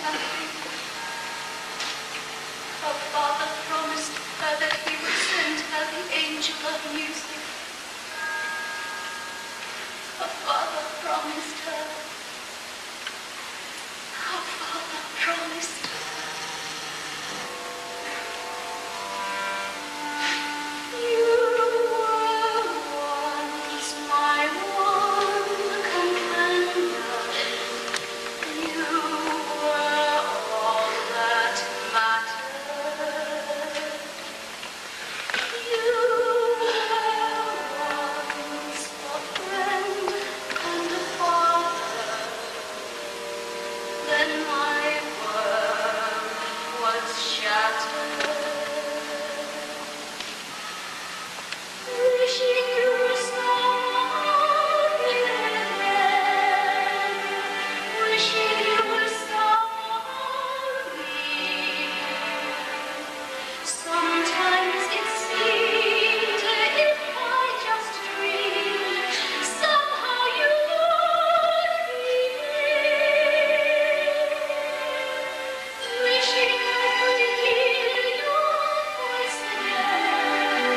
nothing. Her father promised her that he would send her the angel of music. Her father promised her. Her father promised her. You were once my one companion. You were all that mattered. You were once a friend and a father. Then my world was shattered. Wishing you were something again. Wishing you were something. Sometimes it seemed if I just dreamed, somehow you would be near. Wishing I could hear your voice again.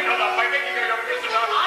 settled up by making her your prisoner.